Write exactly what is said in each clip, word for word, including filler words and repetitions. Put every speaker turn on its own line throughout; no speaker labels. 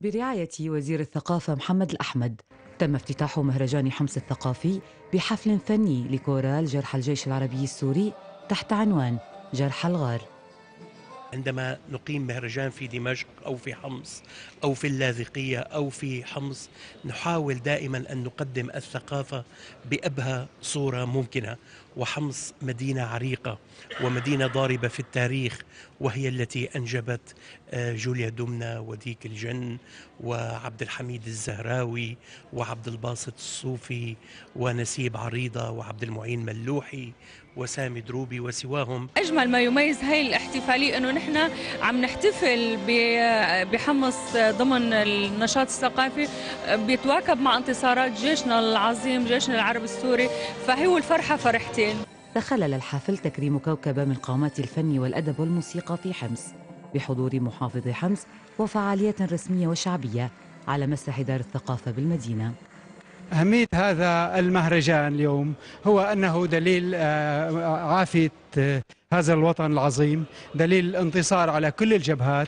برعاية وزير الثقافة محمد الأحمد تم افتتاح مهرجان حمص الثقافي بحفل فني لكورال جرحى الجيش العربي السوري تحت عنوان جرحى الغار.
عندما نقيم مهرجان في دمشق أو في حمص أو في اللاذقية أو في حمص، نحاول دائما أن نقدم الثقافة بأبهى صورة ممكنة. وحمص مدينة عريقة ومدينة ضاربة في التاريخ، وهي التي أنجبت جوليا دومنا وديك الجن وعبد الحميد الزهراوي وعبد الباسط الصوفي ونسيب عريضة وعبد المعين ملوحي وسامي دروبي وسواهم.
أجمل ما يميز هاي الاحتفالية أنه نحن عم نحتفل بحمص ضمن النشاط الثقافي بيتواكب مع انتصارات جيشنا العظيم، جيشنا العربي السوري، فهو الفرحة فرحتين.
تخلل الحفل تكريم كوكبة من قامات الفن والأدب والموسيقى في حمص بحضور محافظ حمص وفعاليات رسمية وشعبية على مسرح دار الثقافة بالمدينة.
أهمية هذا المهرجان اليوم هو أنه دليل عافية هذا الوطن العظيم، دليل الانتصار على كل الجبهات،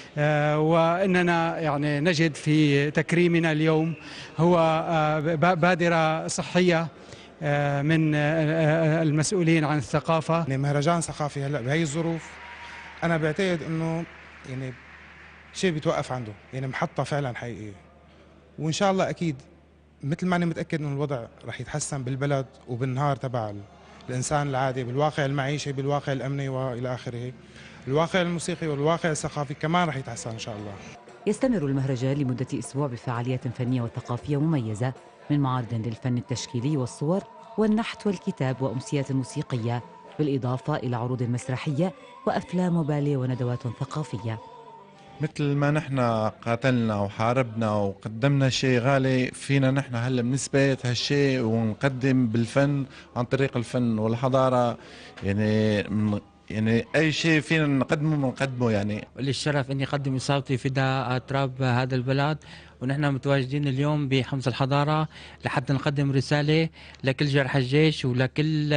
وأننا يعني نجد في تكريمنا اليوم هو بادرة صحية من المسؤولين عن الثقافة.
يعني مهرجان ثقافي هلا بهي الظروف أنا بعتقد أنه يعني شيء بيتوقف عنده، يعني محطة فعلا حقيقية، وإن شاء الله أكيد مثل ما أنا متأكد أن الوضع رح يتحسن بالبلد وبالنهار تبع الإنسان العادي، بالواقع المعيشي، بالواقع الأمني وإلى آخره، الواقع الموسيقي والواقع الثقافي كمان رح يتحسن إن شاء الله.
يستمر المهرجان لمدة أسبوع بفعاليات فنية وثقافية مميزة، من معارض للفن التشكيلي والصور والنحت والكتاب وأمسيات موسيقية، بالإضافة إلى عروض مسرحية وأفلام وباليه وندوات ثقافية.
مثل ما نحن قاتلنا وحاربنا وقدمنا شيء غالي فينا، نحن هلا بنثبت هالشيء ونقدم بالفن عن طريق الفن والحضارة. يعني يعني أي شيء فينا نقدمه بنقدمه. يعني
لي الشرف إني أقدم إصابتي فداء تراب هذا البلد، ونحن متواجدين اليوم بحمص الحضارة لحتى نقدم رسالة لكل جرحى الجيش ولكل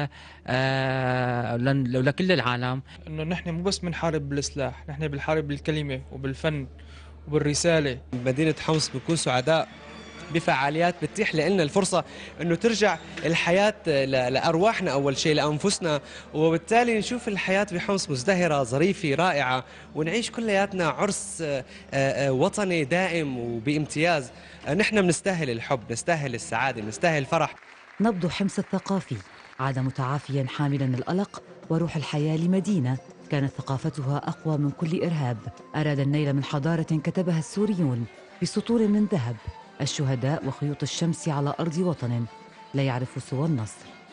آه ولكل العالم،
إنه نحن مو بس بنحارب بالسلاح، نحن بنحارب بالكلمة وبالفن وبالرسالة.
مدينة حمص بنكون سعداء بفعاليات بتتيح لنا الفرصة انه ترجع الحياة لارواحنا اول شيء، لانفسنا، وبالتالي نشوف الحياة بحمص مزدهرة ظريفة رائعة، ونعيش كلياتنا عرس وطني دائم وبامتياز. نحن بنستاهل الحب، نستاهل السعادة، نستاهل الفرح.
نبض حمص الثقافي عاد متعافيا حاملا الألق وروح الحياة لمدينة كانت ثقافتها أقوى من كل إرهاب، أراد النيل من حضارة كتبها السوريون بسطور من ذهب، الشهداء وخيوط الشمس على أرض وطن لا يعرف سوى النصر.